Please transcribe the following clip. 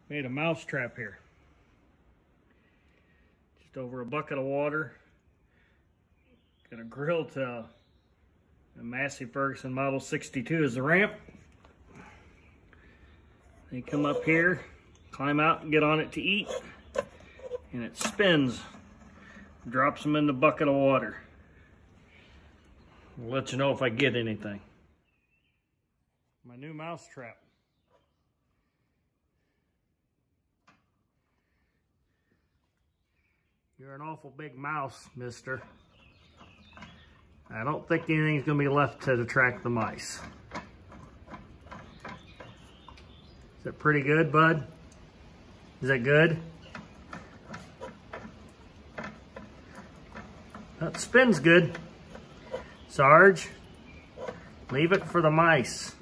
Made a mouse trap here. Just over a bucket of water. Got a grill to a Massey Ferguson Model 62 as the ramp. They come up here, climb out and get on it to eat. And it spins, drops them in the bucket of water. I'll let you know if I get anything. My new mouse trap. You're an awful big mouse, mister. I don't think anything's going to be left to attract the mice. Is that pretty good, bud? Is that good? That spins good. Sarge, leave it for the mice.